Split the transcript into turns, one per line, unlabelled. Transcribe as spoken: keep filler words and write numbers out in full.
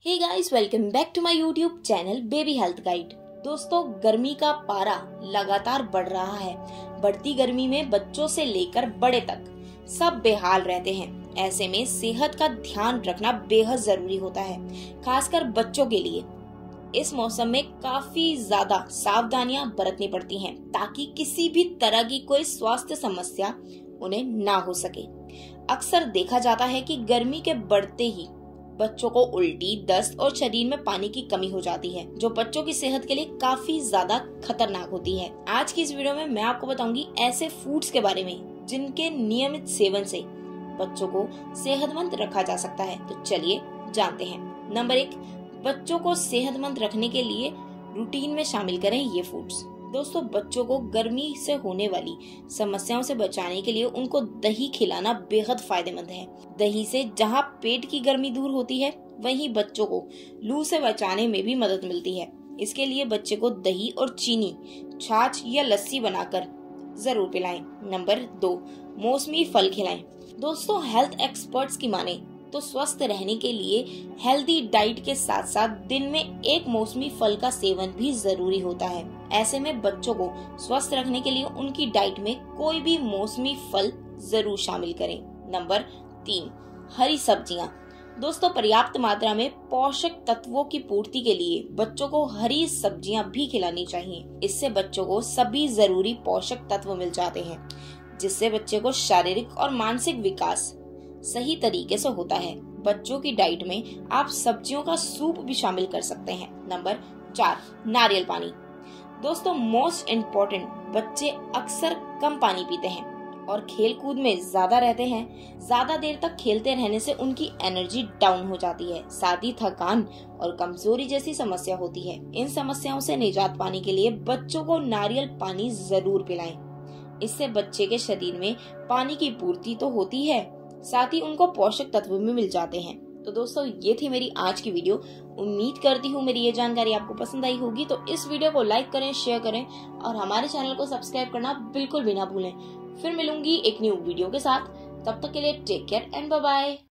Hey guys, welcome back to my YouTube channel baby health guide. दोस्तों, गर्मी का पारा लगातार बढ़ रहा है। बढ़ती गर्मी में बच्चों से लेकर बड़े तक सब बेहाल रहते हैं। ऐसे में सेहत का ध्यान रखना बेहद जरूरी होता है, खासकर बच्चों के लिए। इस मौसम में काफी ज्यादा सावधानियां बरतनी पड़ती हैं ताकि किसी भी तरह की कोई स्वास्थ्य समस्या उन्हें ना हो सके। अक्सर देखा जाता है कि गर्मी के बढ़ते ही बच्चों को उल्टी, दस्त और शरीर में पानी की कमी हो जाती है, जो बच्चों की सेहत के लिए काफी ज्यादा खतरनाक होती है। आज की इस वीडियो में मैं आपको बताऊंगी ऐसे फूड्स के बारे में जिनके नियमित सेवन से बच्चों को सेहतमंद रखा जा सकता है। तो चलिए जानते हैं। नंबर एक, बच्चों को सेहतमंद रखने के लिए रूटीन में शामिल करें ये फूड्स। दोस्तों, बच्चों को गर्मी से होने वाली समस्याओं से बचाने के लिए उनको दही खिलाना बेहद फायदेमंद है। दही से जहां पेट की गर्मी दूर होती है, वहीं बच्चों को लू से बचाने में भी मदद मिलती है। इसके लिए बच्चे को दही और चीनी, छाछ या लस्सी बनाकर जरूर पिलाएं। नंबर दो, मौसमी फल खिलाएं। दोस्तों, हेल्थ एक्सपर्ट्स की माने तो स्वस्थ रहने के लिए हेल्दी डाइट के साथ साथ दिन में एक मौसमी फल का सेवन भी जरूरी होता है। ऐसे में बच्चों को स्वस्थ रखने के लिए उनकी डाइट में कोई भी मौसमी फल जरूर शामिल करें। नंबर तीन, हरी सब्जियां। दोस्तों, पर्याप्त मात्रा में पोषक तत्वों की पूर्ति के लिए बच्चों को हरी सब्जियां भी खिलानी चाहिए। इससे बच्चों को सभी जरूरी पोषक तत्व मिल जाते हैं, जिससे बच्चे को शारीरिक और मानसिक विकास सही तरीके से होता है। बच्चों की डाइट में आप सब्जियों का सूप भी शामिल कर सकते हैं। नंबर चार, नारियल पानी। दोस्तों, मोस्ट इम्पोर्टेंट, बच्चे अक्सर कम पानी पीते हैं और खेल कूद में ज्यादा रहते हैं। ज्यादा देर तक खेलते रहने से उनकी एनर्जी डाउन हो जाती है, साथ ही थकान और कमजोरी जैसी समस्या होती है। इन समस्याओं से निजात पाने के लिए बच्चों को नारियल पानी जरूर पिलाएं। इससे बच्चे के शरीर में पानी की पूर्ति तो होती है, साथ ही उनको पोषक तत्व भी मिल जाते हैं। तो दोस्तों, ये थी मेरी आज की वीडियो। उम्मीद करती हूँ मेरी ये जानकारी आपको पसंद आई होगी। तो इस वीडियो को लाइक करें, शेयर करें और हमारे चैनल को सब्सक्राइब करना बिल्कुल भी ना भूलें। फिर मिलूंगी एक न्यू वीडियो के साथ। तब तक के लिए take care and bye bye.